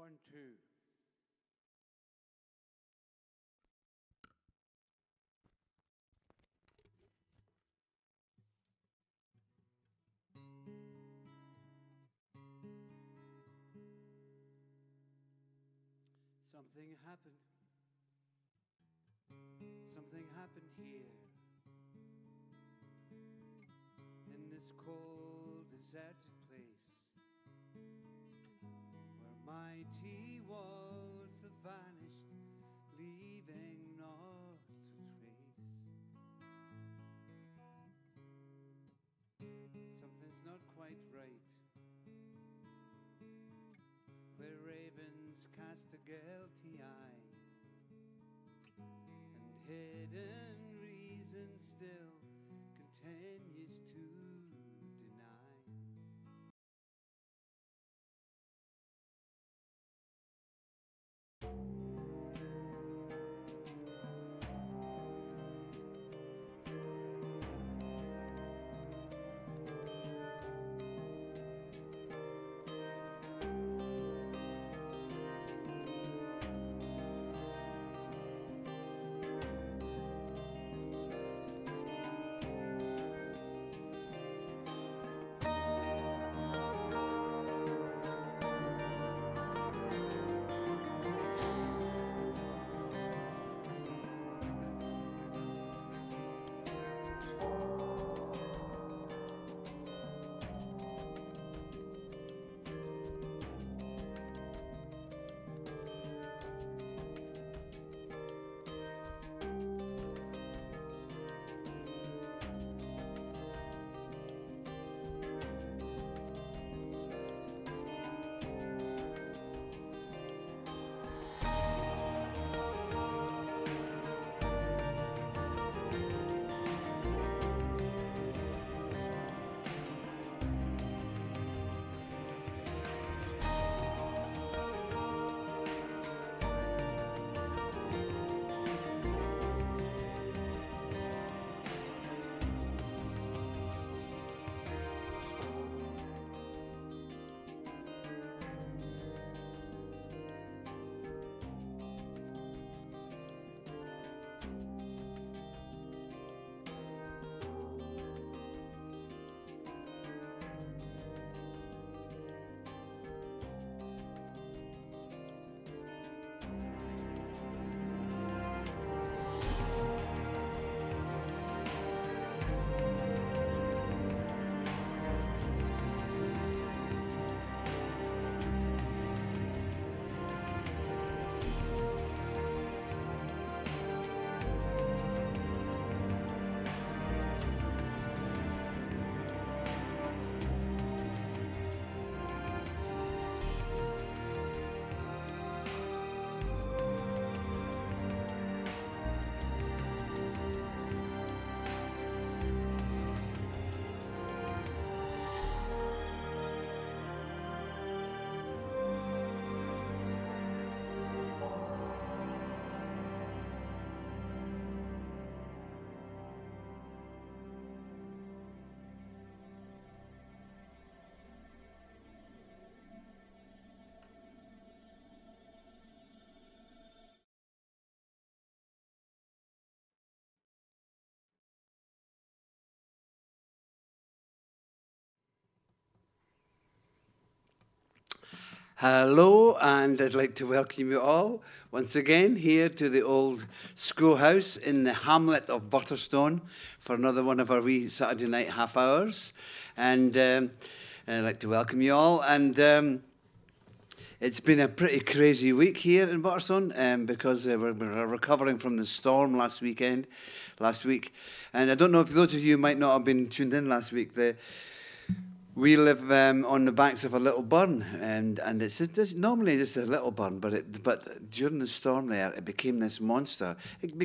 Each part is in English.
1, 2. Something happened. Something happened here in this cold, deserted place where mighty walls have vanished, leaving not a trace. Something's not quite right, where ravens cast a guilty eye, and hidden reason still continues to deny. Hello, and I'd like to welcome you all once again here to the old schoolhouse in the hamlet of Butterstone for another one of our wee Saturday night half hours. And I'd like to welcome you all. And it's been a pretty crazy week here in Butterstone because we're recovering from the storm last week. And I don't know if those of you might not have been tuned in last week. We live on the banks of a little burn, and it's normally just a little burn, but during the storm there, it became this monster. It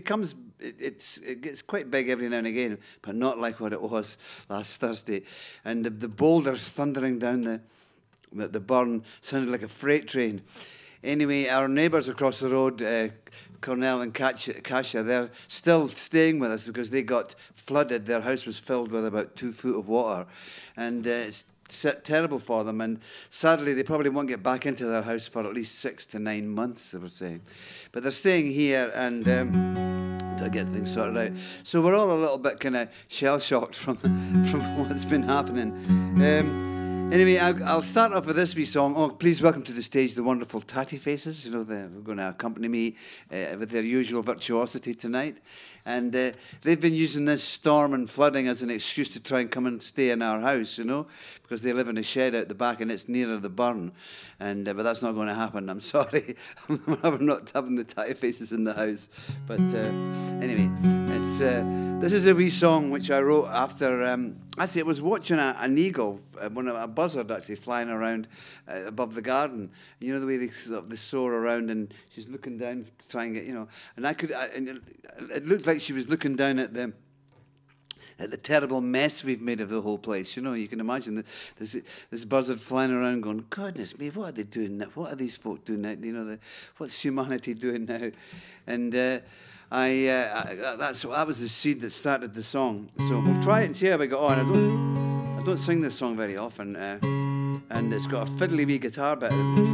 gets quite big every now and again, but not like what it was last Thursday. And the boulders thundering down the burn sounded like a freight train. Anyway, our neighbours across the road, Cornell and Kasia, they're still staying with us because they got flooded. Their house was filled with about 2 foot of water. And it's terrible for them, and sadly they probably won't get back into their house for at least 6 to 9 months, they were saying. But they're staying here, and they'll get things sorted out. So we're all a little bit kind of shell-shocked from what's been happening. Anyway, I'll start off with this wee song. Oh, please welcome to the stage the wonderful Tatty Faces. You know, they're going to accompany me with their usual virtuosity tonight. And they've been using this storm and flooding as an excuse to try and come and stay in our house, you know, because they live in a shed out the back and it's nearer the burn. And but that's not going to happen. I'm sorry. We're not having the Tatty Faces in the house. But anyway, it's this is a wee song which I wrote after, actually, I was watching an eagle, a buzzard actually, flying around above the garden. You know the way they soar around, and she's looking down to try and get, you know, and and it looked like she was looking down at the terrible mess we've made of the whole place. You know, you can imagine this buzzard flying around going, goodness me, what are they doing now? What are these folk doing now? You know, what's humanity doing now? And that was the seed that started the song. So we'll try it and see how we go on. I don't sing this song very often, and it's got a fiddly wee guitar bit.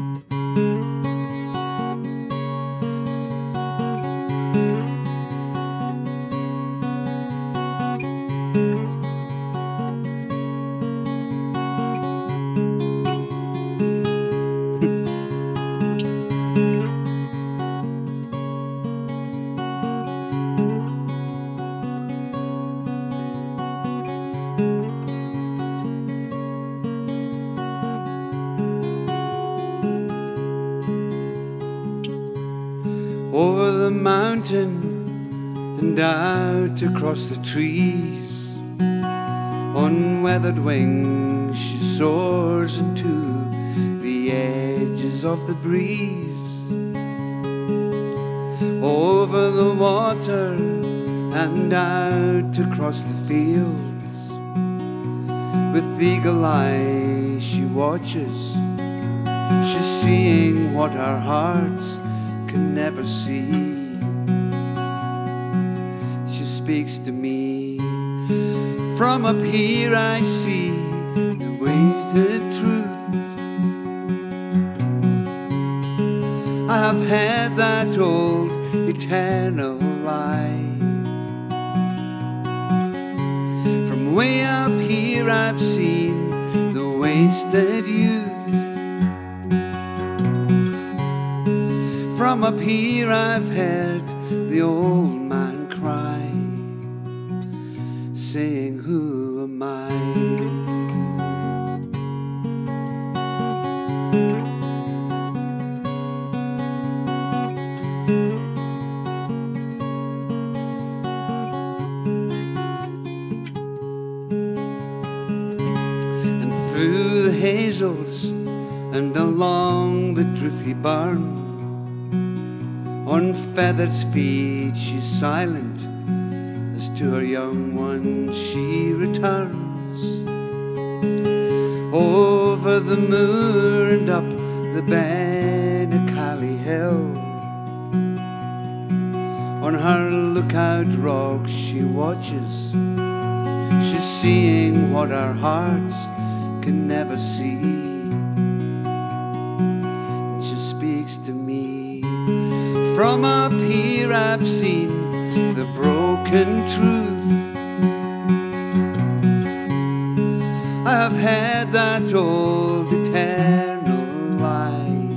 Over the mountain and out across the trees, on weathered wings she soars into the edges of the breeze. Over the water and out across the fields, with eagle eye she watches, she's seeing what our hearts can never see. She speaks to me. From up here I see the wasted truth. I have had that old eternal lie. From way up here I've seen the wasted youth. From up here I've heard the old man cry, saying, who am I? And through the hazels and along the drouthy burn, on feathered feet she's silent, as to her young ones she returns. Over the moor and up the Benacally hill, on her lookout rock she watches, she's seeing what our hearts can never see. And she speaks to me. From up here I've seen the broken truth. I have had that old eternal lie.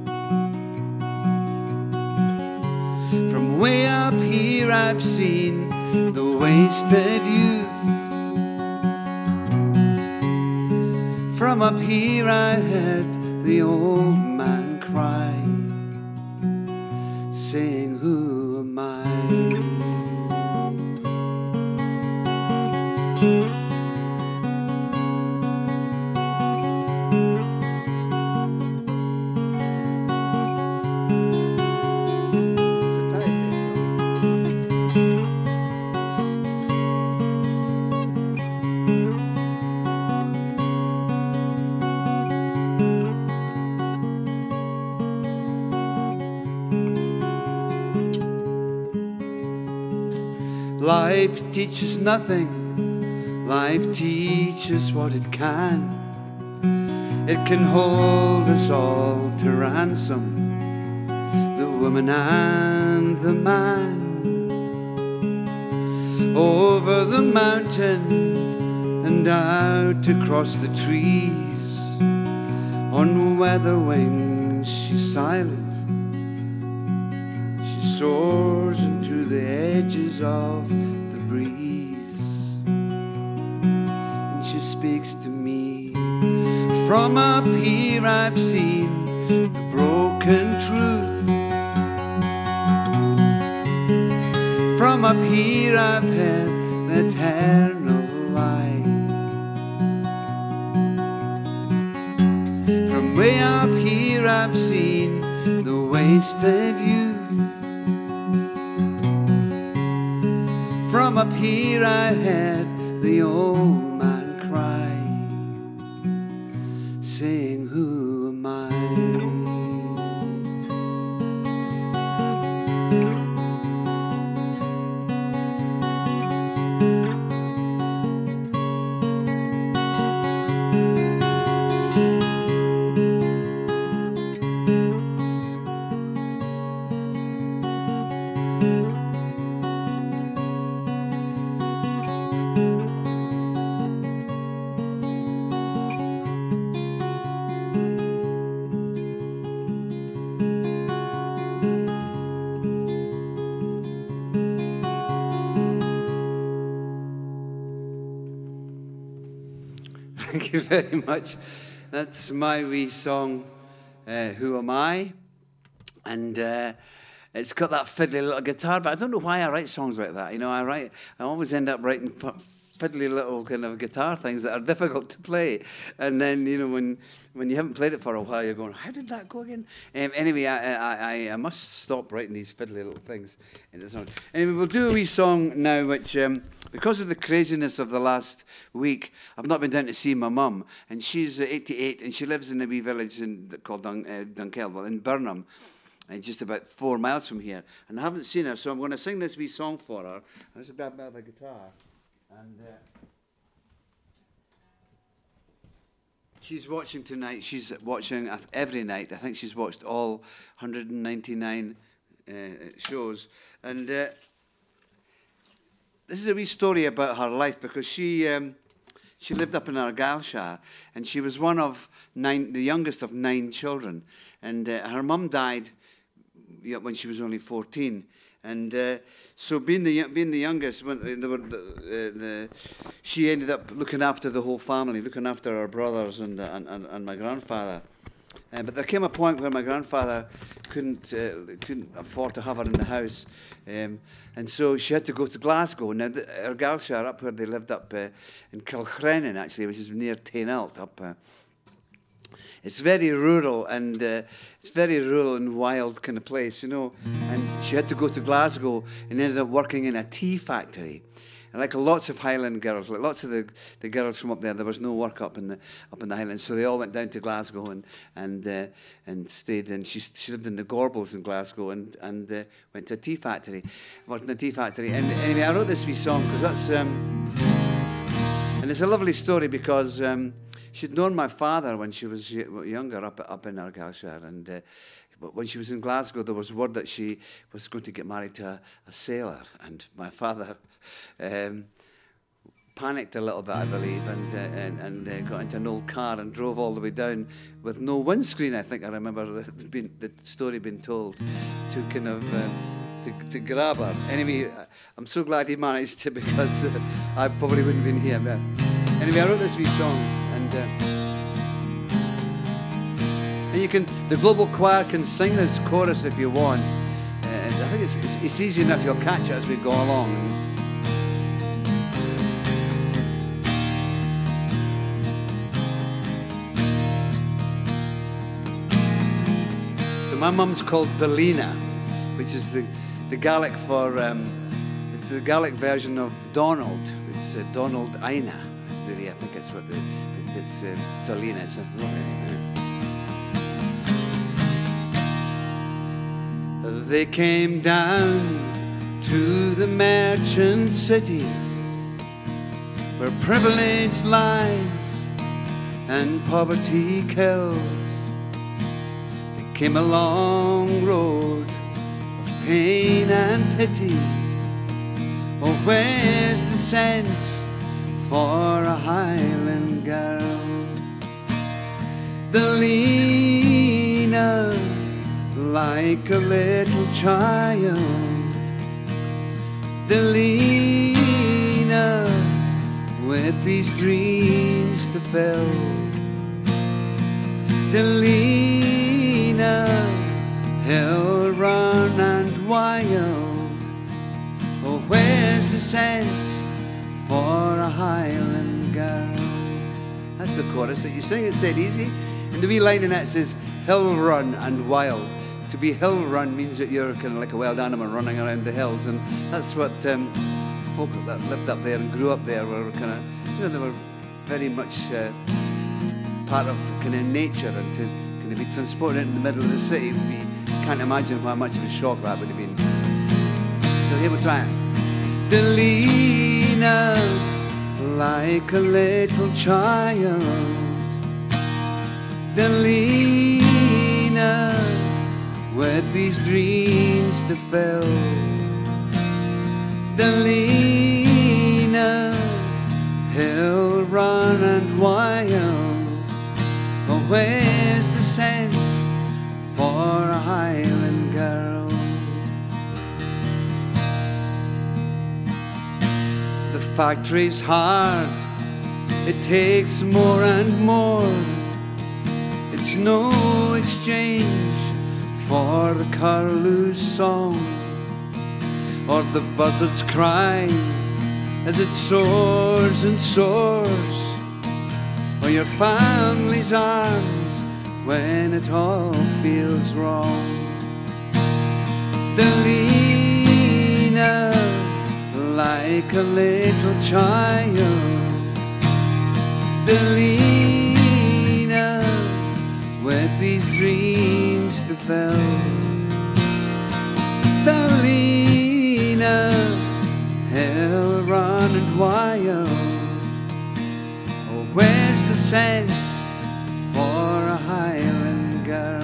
From way up here I've seen the wasted youth. From up here I heard the old man cry, saying, who am I? Life teaches nothing, life teaches what it can. It can hold us all to ransom, the woman and the man. Over the mountain and out across the trees, on weather wings she's silent. She soars into the edges of the breeze, and she speaks to me. From up here I've seen the broken truth. From up here I've heard the eternal lie. From way up here I've seen the wasted youth. From up here I heard the old man cry, saying, who am I? Thank you very much. That's my wee song, Who Am I? And it's got that fiddly little guitar, but I don't know why I write songs like that. You know, I always end up writing fiddly little kind of guitar things that are difficult to play. And then, you know, when you haven't played it for a while, you're going, how did that go again? Anyway, I must stop writing these fiddly little things into songs. Anyway, we'll do a wee song now, which, because of the craziness of the last week, I've not been down to see my mum, and she's 88, and she lives in a wee village called Dunkeld, in Burnham, and just about 4 miles from here. And I haven't seen her, so I'm going to sing this wee song for her. There's a bit of the guitar. And she's watching tonight. She's watching every night. I think she's watched all 199 shows. And this is a wee story about her life, because she lived up in Argyllshire, and she was one of the youngest of 9 children. And her mum died when she was only 14. And so being the youngest, she ended up looking after the whole family, looking after her brothers and my grandfather. But there came a point where my grandfather couldn't afford to have her in the house, and so she had to go to Glasgow. Now, Argyllshire, up where they lived up in Kilchrennan, actually, which is near Tainalt, up. It's very rural, and it's very rural and wild kind of place, you know. And she had to go to Glasgow and ended up working in a tea factory. And like lots of Highland girls, like lots of the girls from up there was no work up in the Highlands, so they all went down to Glasgow and stayed. And she lived in the Gorbals in Glasgow and went to a tea factory, worked in a tea factory. And anyway, I wrote this wee song because that's and it's a lovely story because. She'd known my father when she was younger up in Argyllshire, and when she was in Glasgow, there was word that she was going to get married to a sailor, and my father panicked a little bit, I believe, and got into an old car and drove all the way down with no windscreen. I think I remember the story being told to kind of to grab her. Anyway, I'm so glad he managed to, because I probably wouldn't have been here. But anyway, I wrote this wee song. And you can, the Global Choir can sing this chorus if you want. And I think it's easy enough, you'll catch it as we go along. So my mum's called Delina, which is the Gaelic for, it's the Gaelic version of Donald. It's Donald Aina. Really, I think it's what it's Delina. It's a lovely name. They came down to the merchant city where privilege lies and poverty kills. It came a long road of pain and pity. Oh, where's the sense for a Highland girl? The Lena, like a little child, the Lena, with these dreams to fill. Delina, hill run and wild. Oh, where's the sense for a Highland girl? That's the chorus that you sing. It's dead easy. And the wee line in that says, hill run and wild. To be hill run means that you're kind of like a wild animal running around the hills, and that's what folk that lived up there and grew up there were kind of, you know, they were very much part of kind of nature, and to kind of be transported into the middle of the city, we can't imagine how much of a shock that would have been. So here we try it. Delina, like a little child, Delina, with these dreams to fill. Delina, hill run and wild. Oh, where's the sense for a Highland girl? The factory's hard, it takes more and more. It's no exchange for the curlew's song, or the buzzard's cry as it soars and soars, or your family's arms when it all feels wrong. Delina, like a little child, Delina, with these dreams to fill. Delina, hill run and wild. Oh, where's the sense for a Highland girl?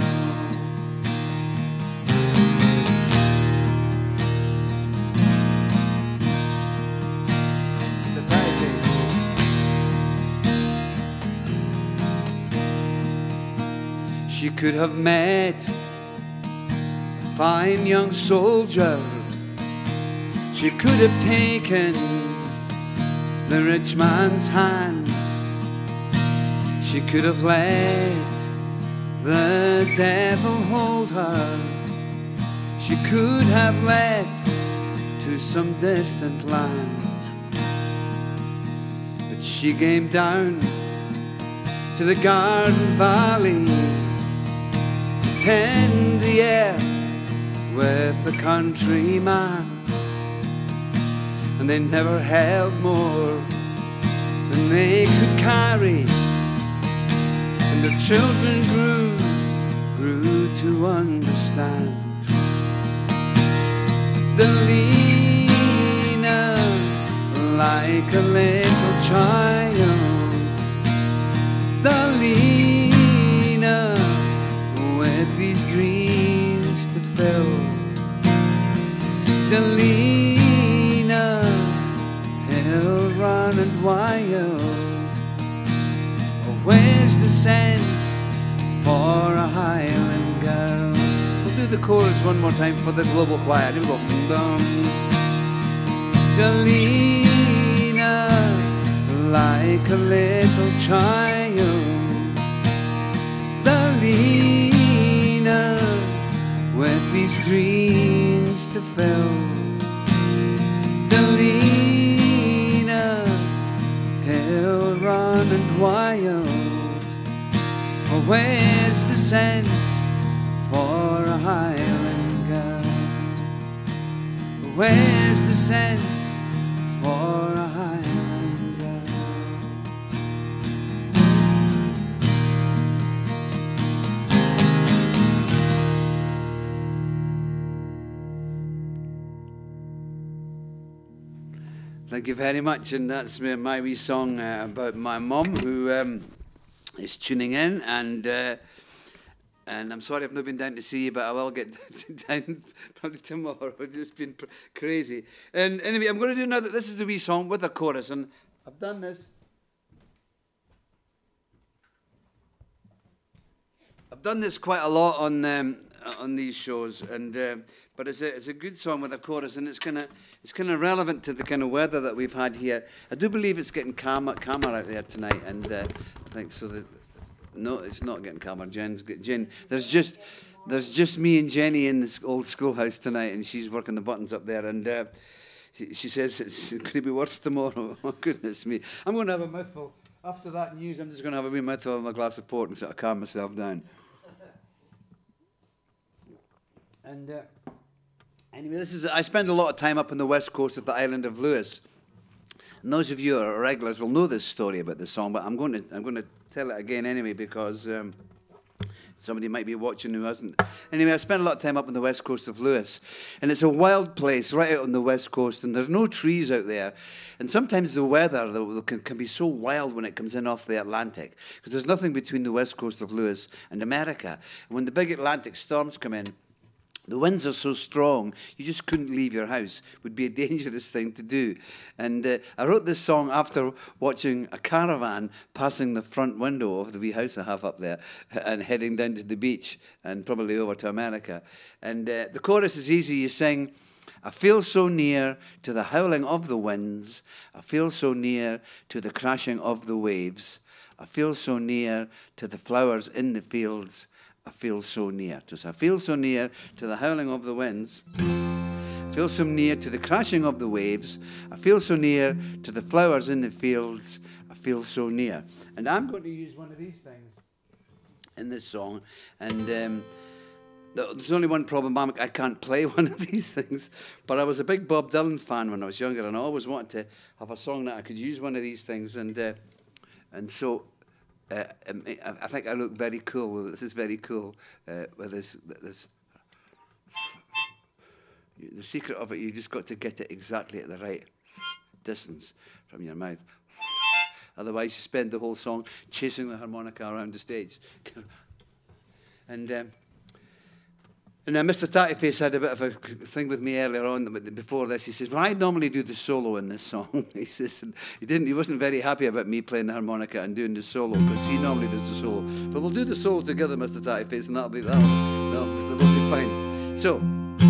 She could have met a fine young soldier. She could have taken the rich man's hand. She could have let the devil hold her. She could have left to some distant land. But she came down to the Garden Valley, tend the earth with the countryman, and they never held more than they could carry, and their children grew to understand. Delina, like a little child, Delina, with these dreams to fill. Delina, hill run and wild. Oh, where's the sense for a Highland girl? We'll do the chorus one more time for the global choir. Here we go. Delina, like a little child, Delina, with these dreams to fill. Delina, hill run and wild. Oh, where's the sense for a Highland girl? Where's the sense for a Highland girl? Thank you very much, and that's my wee song about my mum, who is tuning in, and I'm sorry I've not been down to see you, but I will get down probably tomorrow. It's just been crazy. And anyway, I'm going to do another. This is the wee song with a chorus, and I've done this. I've done this quite a lot on these shows, and but it's a good song with a chorus, and it's kind of relevant to the kind of weather that we've had here. I do believe it's getting calmer out there tonight, and I think so that. No, it's not getting calmer. Jen, there's just me and Jenny in this old schoolhouse tonight, and she's working the buttons up there, and she says it's going to be worse tomorrow. Oh, goodness me. I'm going to have a mouthful. After that news, I'm just going to have a wee mouthful of a glass of port and sort of calm myself down. And anyway, I spend a lot of time up on the west coast of the island of Lewis. And those of you who are regulars will know this story about this song, but I'm going to tell it again anyway, because somebody might be watching who hasn't. Anyway, I spent a lot of time up on the west coast of Lewis, and it's a wild place right out on the west coast, and there's no trees out there. And sometimes the weather can be so wild when it comes in off the Atlantic, because there's nothing between the west coast of Lewis and America. And when the big Atlantic storms come in, the winds are so strong, you just couldn't leave your house. It would be a dangerous thing to do. And I wrote this song after watching a caravan passing the front window of the wee house I have up there and heading down to the beach and probably over to America. And the chorus is easy. You sing, I feel so near to the howling of the winds. I feel so near to the crashing of the waves. I feel so near to the flowers in the fields. I feel so near. Just I feel so near to the howling of the winds. I feel so near to the crashing of the waves. I feel so near to the flowers in the fields. I feel so near. And I'm going to use one of these things in this song. And there's only one problem. I can't play one of these things. But I was a big Bob Dylan fan when I was younger, and I always wanted to have a song that I could use one of these things. And so... I think I look very cool. This is very cool with this. The secret of it, you just got to get it exactly at the right distance from your mouth. Otherwise, you spend the whole song chasing the harmonica around the stage. And Mr. Tattyface had a bit of a thing with me earlier on, before this. He says, well, I normally do the solo in this song. He says, and he wasn't very happy about me playing the harmonica and doing the solo, because he normally does the solo. But we'll do the solo together, Mr. Tattyface, and that'll be fine. So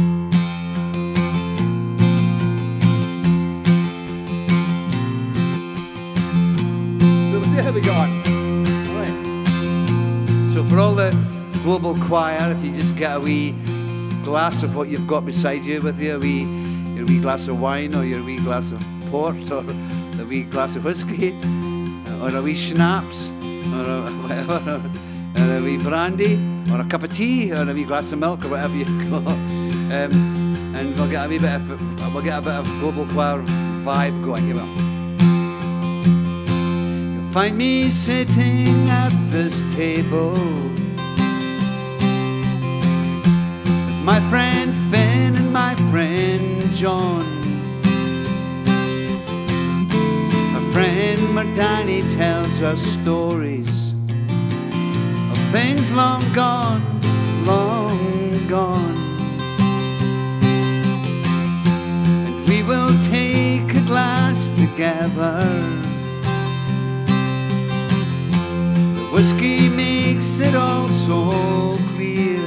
we'll see how we go on. All right. So for all the global choir, if you just get a wee glass of what you've got beside you with you, your wee glass of wine, or your wee glass of port, or a wee glass of whiskey, or a wee schnapps, or a wee brandy, or a cup of tea, or a wee glass of milk, or whatever you've got, and we'll get a bit of global choir vibe going. Here we go. You'll find me sitting at this table, my friend Finn and my friend John. My friend Mardani tells us stories of things long gone, long gone. And we will take a glass together. The whiskey makes it all so clear.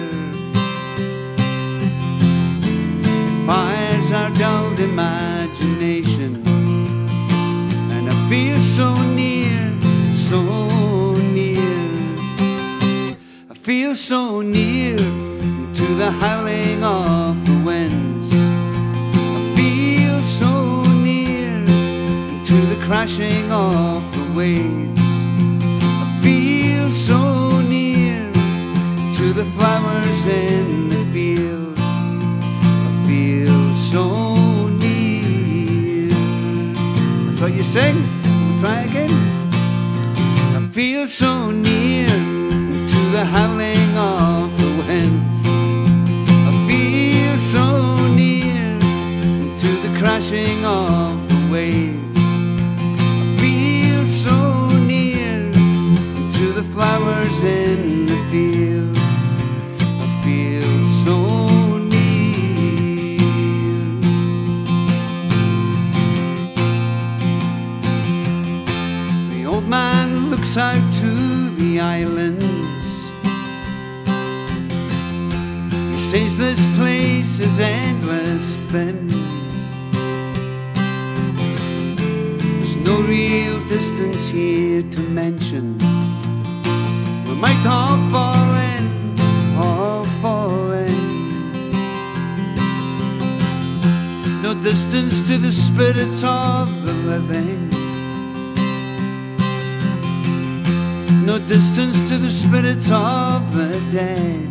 Fires our dulled imagination, and I feel so near, so near. I feel so near to the howling of the winds. I feel so near to the crashing of the waves. I feel so near to the flowers in the fields. Feel so near. That's what you sing. We'll try again. I feel so near to the howling of the winds. I feel so near to the crashing of the waves. I feel so flowers in the fields. I feel so near. The old man looks out to the islands. He says this place is endless then. No real distance here to mention. We might all fall in, all fall in. No distance to the spirits of the living. No distance to the spirits of the dead.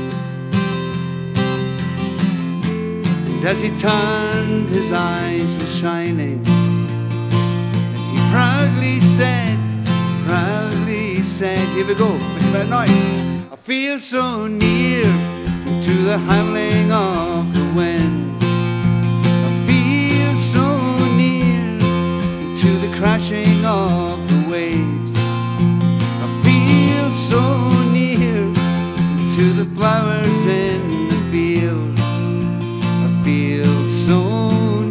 And as he turned, his eyes were shining. Proudly said, here we go, make a bit of noise. I feel so near to the howling of the winds. I feel so near to the crashing of the waves. I feel so near to the flowers in the fields. I feel so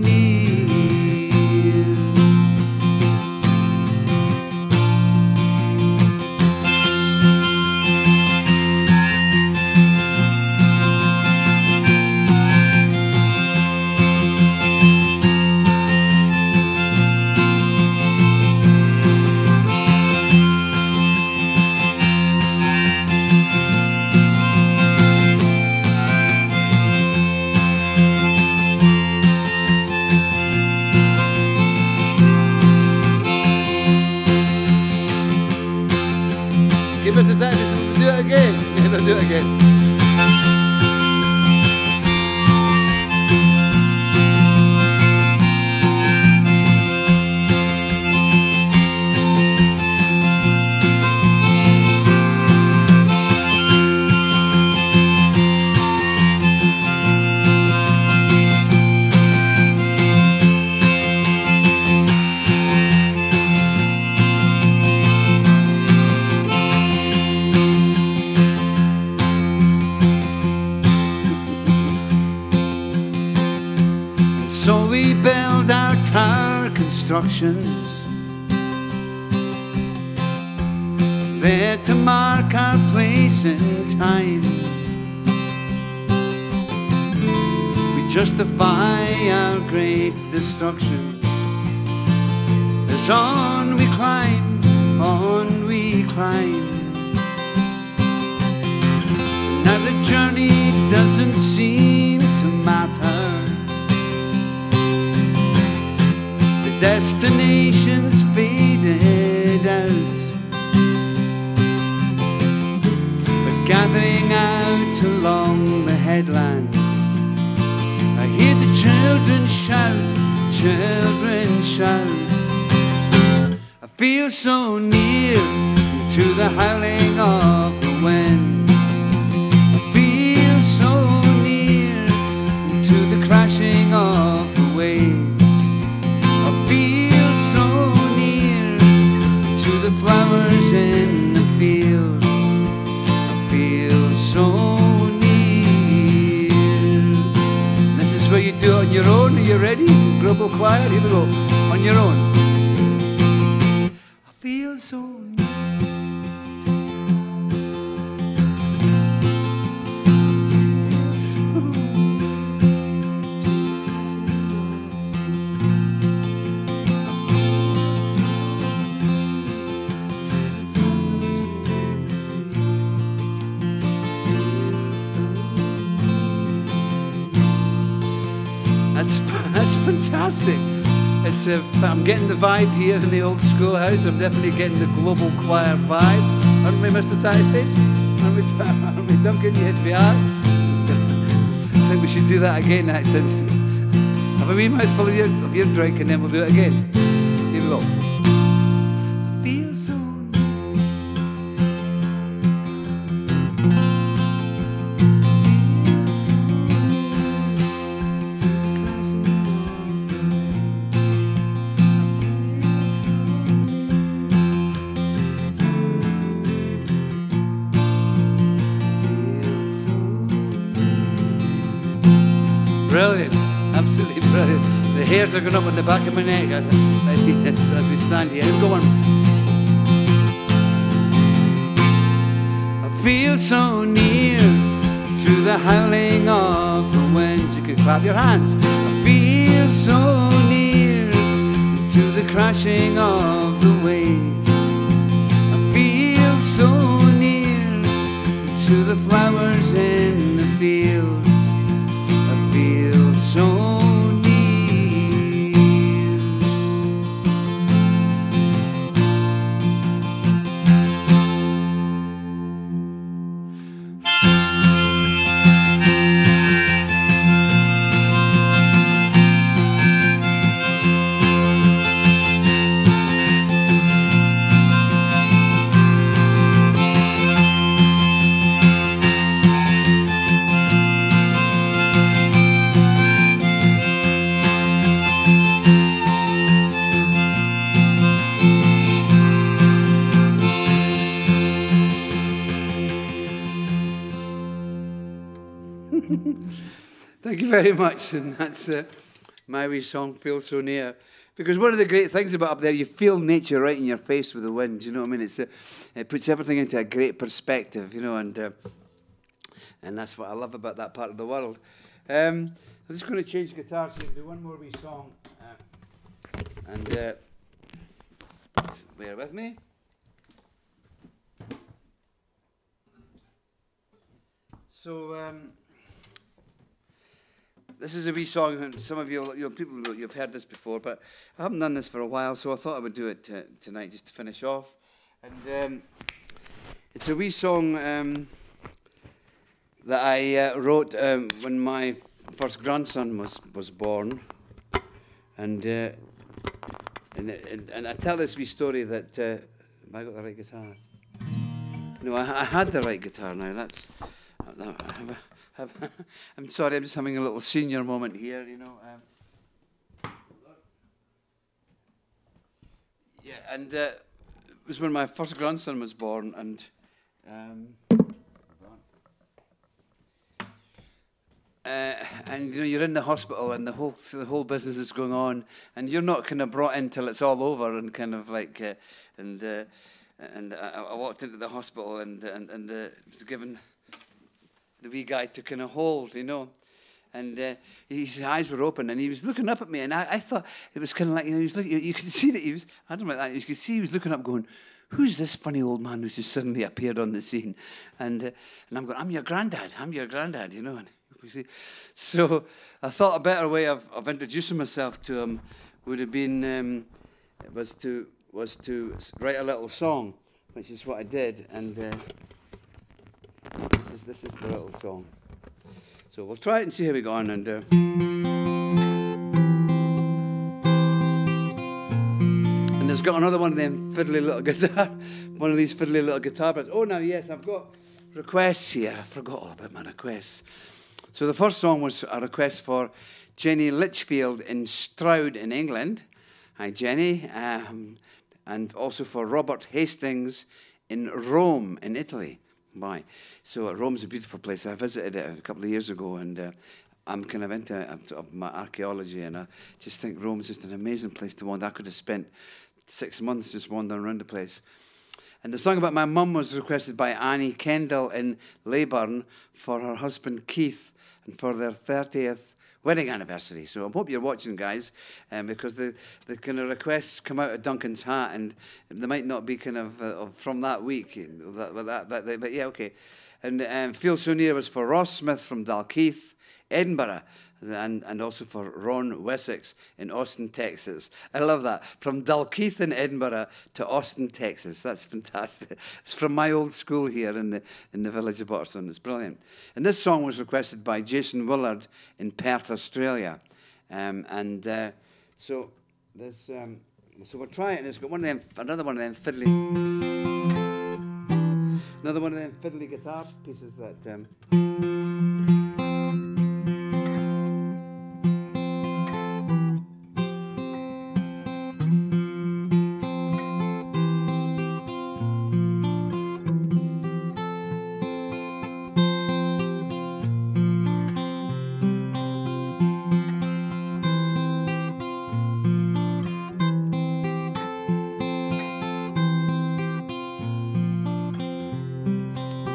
give us a time, just do it again. Let's do it again. So we build our tower constructions there to mark our place in time. We justify our great destructions as on we climb, on we climb. Now the journey doesn't seem to matter. Destinations faded out, but gathering out along the headlands, I hear the children shout, children shout. I feel so near to the howling of the winds. I feel so near to the crashing of the waves. I feel so near to the flowers in the fields. I feel so near. This is where you do it on your own. Are you ready? Global choir, here we go. On your own. I feel so near. That's fantastic. It's I'm getting the vibe here in the old schoolhouse. I'm definitely getting the global choir vibe. Aren't we, Mr. Tattyface? Aren't we, Duncan? Yes, we are. I think we should do that again. Have a wee mouthful of your drink and then we'll do it again. Here we go. I feel so. Brilliant, absolutely brilliant. The hairs are going up on the back of my neck as we stand here. Go on. I feel so near to the howling of the winds. You can clap your hands. I feel so near to the crashing of the waves. I feel so near to the flowers in the fields. I feel so near. Thank you very much, and that's my wee song, Feel So Near. Because one of the great things about up there, you feel nature right in your face with the wind, you know what I mean? It puts everything into a great perspective, you know, and that's what I love about that part of the world. I'm just going to change guitars here and do one more wee song. Bear with me. So, this is a wee song, and some of you've heard this before, but I haven't done this for a while, so I thought I would do it tonight just to finish off. And it's a wee song that I wrote when my first grandson was born, and I tell this wee story that have I got the right guitar? No, I had the right guitar now. That's. I'm sorry, I'm just having a little senior moment here, you know. Yeah, and it was when my first grandson was born, and you know, you're in the hospital, and the whole business is going on, and you're not kind of brought in till it's all over, and kind of like, and I walked into the hospital, and was given the wee guy to kind of hold, you know, and his eyes were open, and he was looking up at me, and I thought it was kind of like, you know, he was looking, you could see that he was, I don't know about that, you could see he was looking up going, who's this funny old man who's just suddenly appeared on the scene? And I'm going, I'm your granddad, you know. And so I thought a better way of introducing myself to him would have been, was to write a little song, which is what I did, and this is the little song. So we'll try it and see how we go on. And there's got another one of them fiddly little guitar, one of these fiddly little guitar parts. Oh, now yes, I've got requests here. I forgot all about my requests. So the first song was a request for Jenny Litchfield in Stroud in England. Hi, Jenny. And also for Robert Hastings in Rome in Italy. Why? So Rome's a beautiful place. I visited it a couple of years ago, and I'm kind of into my archaeology, and I just think Rome's just an amazing place to wander. I could have spent 6 months just wandering around the place. And the song about my mum was requested by Annie Kendall in Leyburn for her husband Keith and for their 30th wedding anniversary. So I hope you're watching, guys, because the kind of requests come out of Duncan's hat, and they might not be kind of from that week. But yeah, okay. And Feel So Near was for Ross Smith from Dalkeith, Edinburgh, and also for Ron Wessex in Austin, Texas. I love that. From Dalkeith in Edinburgh to Austin, Texas. That's fantastic. It's from my old school here in the village of Butterstone. It's brilliant. And this song was requested by Jason Willard in Perth, Australia. So we'll try it, and it's got another one of them fiddly guitar pieces that.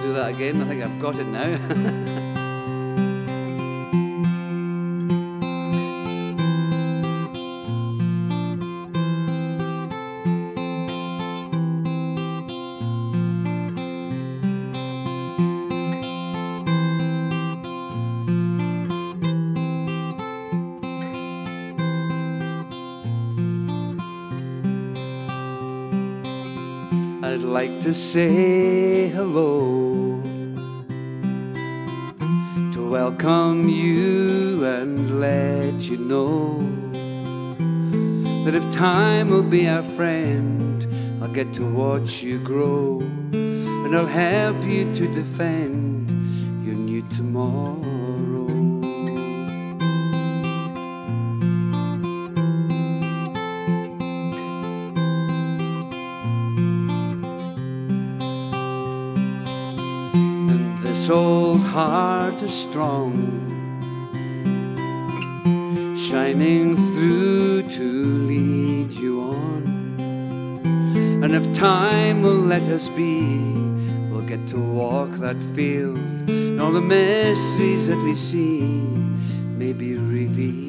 do that again. I think I've got it now. I'd like to say hello, to welcome you and let you know that if time will be our friend, I'll get to watch you grow, and I'll help you to defend your new tomorrow. This old heart is strong, shining through to lead you on. And if time will let us be, we'll get to walk that field, and all the mysteries that we see may be revealed.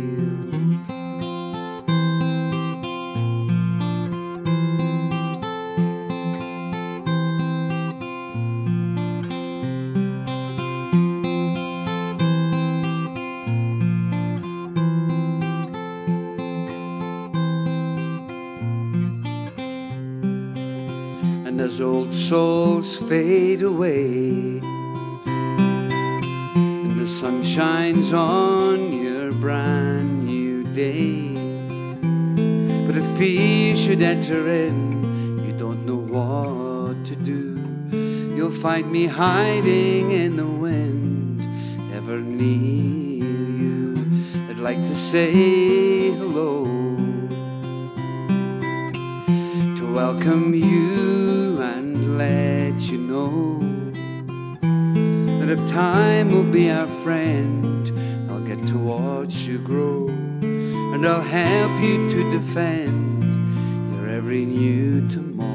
And as old souls fade away and the sun shines on your brand new day, but if fear should enter in, you don't know what to do, you'll find me hiding in the wind, ever near you. I'd like to say hello, to welcome you and let you know that if time will be our friend, I'll get to watch you grow, and I'll help you to defend your every new tomorrow.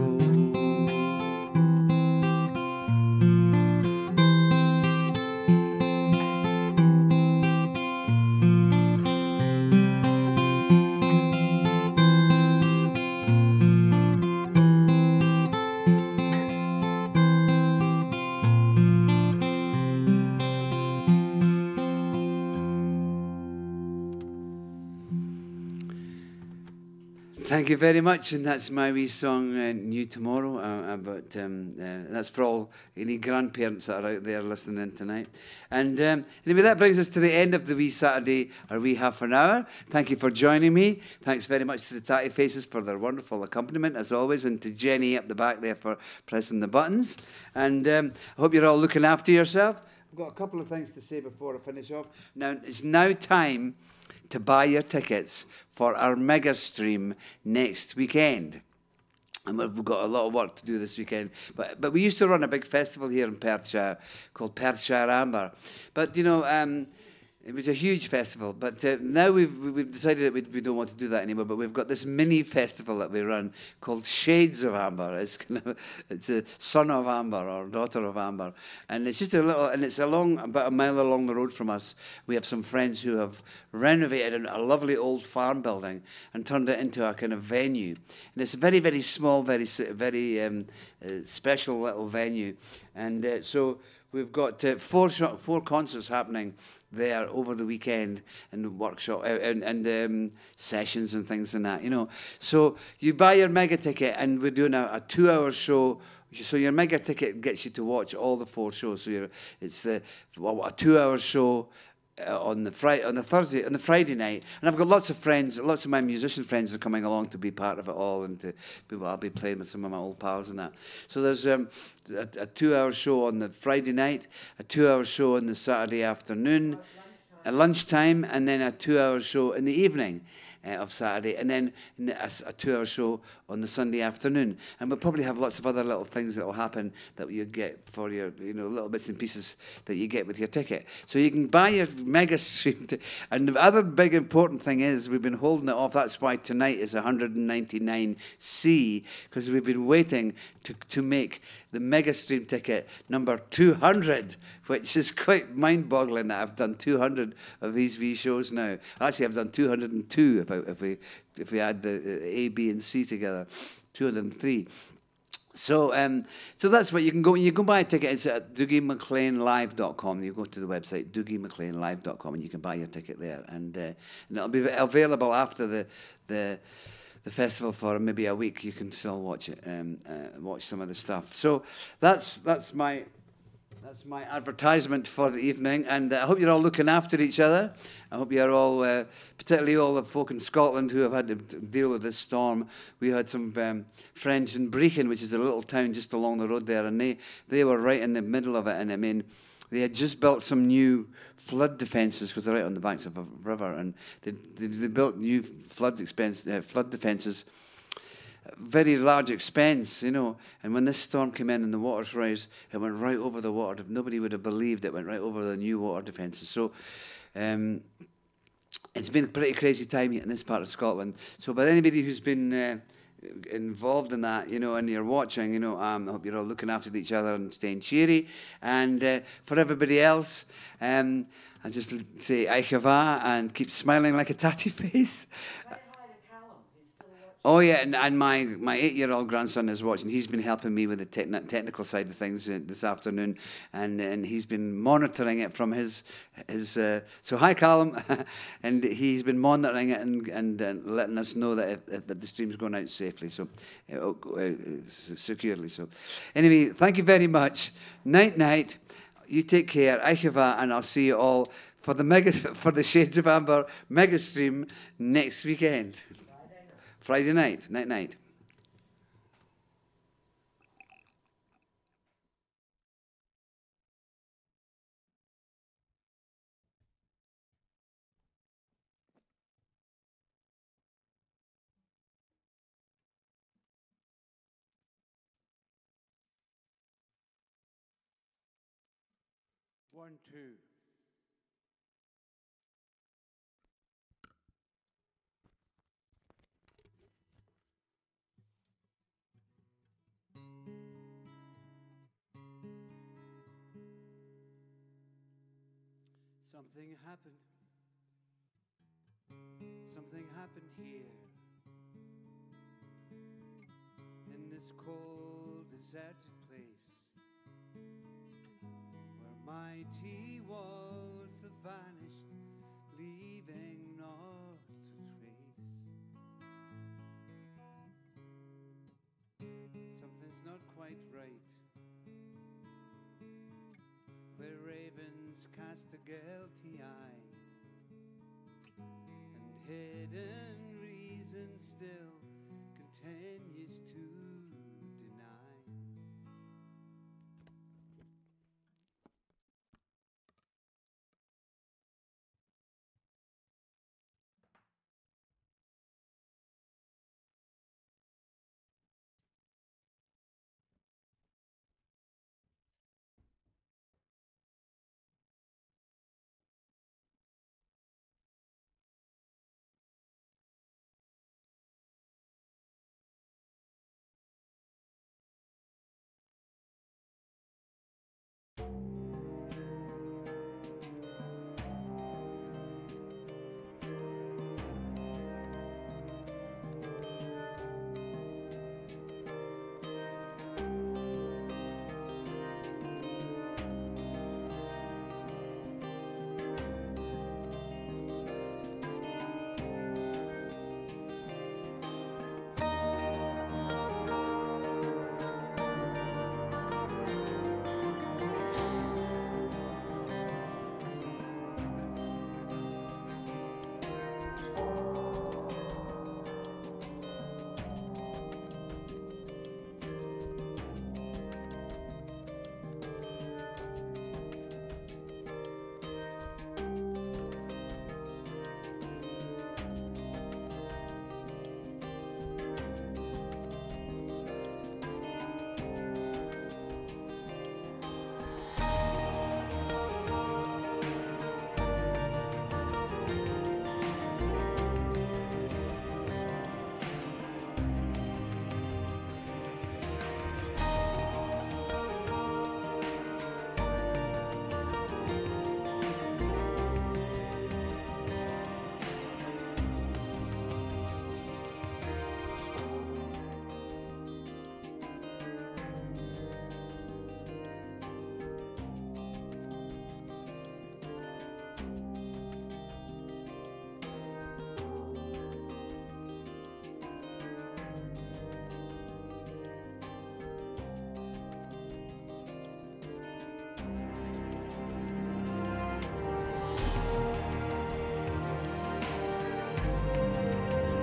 Thank you very much, and that's my wee song, New Tomorrow, that's for all any grandparents that are out there listening in tonight. And anyway, that brings us to the end of the wee Saturday, our wee half an hour. Thank you for joining me. Thanks very much to the Tatty Faces for their wonderful accompaniment, as always, and to Jenny up the back there for pressing the buttons. And I hope you're all looking after yourself. I've got a couple of things to say before I finish off. Now, it's now time to buy your tickets for our mega stream next weekend. And we've got a lot of work to do this weekend. But we used to run a big festival here in Perthshire called Perthshire Amber. But, you know, it was a huge festival. But now we've decided that we don't want to do that anymore. But we've got this mini festival that we run called Shades of Amber. It's a son of Amber or daughter of Amber. And it's just it's about a mile along the road from us. We have some friends who have renovated a lovely old farm building and turned it into a kind of venue. And it's a very, very small, very special little venue. And so we've got four concerts happening there over the weekend, and workshop and sessions and things like that, you know. So you buy your mega ticket, and we're doing a 2-hour show. So your mega ticket gets you to watch all the 4 shows. So it's a 2-hour show on the Friday night, and I've got lots of friends, lots of my musician friends are coming along to be part of it all, and I'll be playing with some of my old pals and that. So there's a 2-hour show on the Friday night, a 2-hour show on the Saturday afternoon, at lunchtime, and then a 2-hour show in the evening. of Saturday, and then a 2-hour show on the Sunday afternoon. And we'll probably have lots of other little things that will happen that you get for your, little bits and pieces that you get with your ticket. So you can buy your Mega Stream. And the other big important thing is we've been holding it off. That's why tonight is 199C, because we've been waiting to make the Mega Stream ticket number 200, which is quite mind-boggling that I've done 200 of these wee shows now. Actually, I've done 202 if we add the A, B, and C together, 203. So that's what you can go. You can buy a ticket. It's at DougieMacLeanLive.com. You go to the website DougieMacLeanLive.com and you can buy your ticket there. And it'll be available after the festival for maybe a week. You can still watch it, watch some of the stuff. So that's my advertisement for the evening, and I hope you're all looking after each other. I hope you're all, particularly all the folk in Scotland who have had to deal with this storm. We had some friends in Brechin, which is a little town just along the road there, and they were right in the middle of it. And I mean, they had just built some new flood defences because they're right on the banks of a river, and they built new flood defences. Very large expense, and when this storm came in and the waters rose, it went right over the water. Nobody would have believed it went right over the new water defences. So it's been a pretty crazy time in this part of Scotland. So, but anybody who's been involved in that, and you're watching, I hope you're all looking after each other and staying cheery. And for everybody else, I just say Aichava and keep smiling like a tatty face. Oh yeah, and my 8-year-old grandson is watching. He's been helping me with the technical side of things this afternoon, and he's been monitoring it from his. So hi, Callum, and he's been monitoring it and letting us know that the stream's going out safely, so securely. So anyway, thank you very much. Night. You take care. Aichava, and I'll see you all for the Shades of Amber Mega Stream next weekend. Friday night. Night. One, two. Something happened. Something happened here in this cold, deserted place where mighty walls have vanished, leaving not a trace. Something's not quite right, where ravens cast a guilty eye, and hidden reasons still continue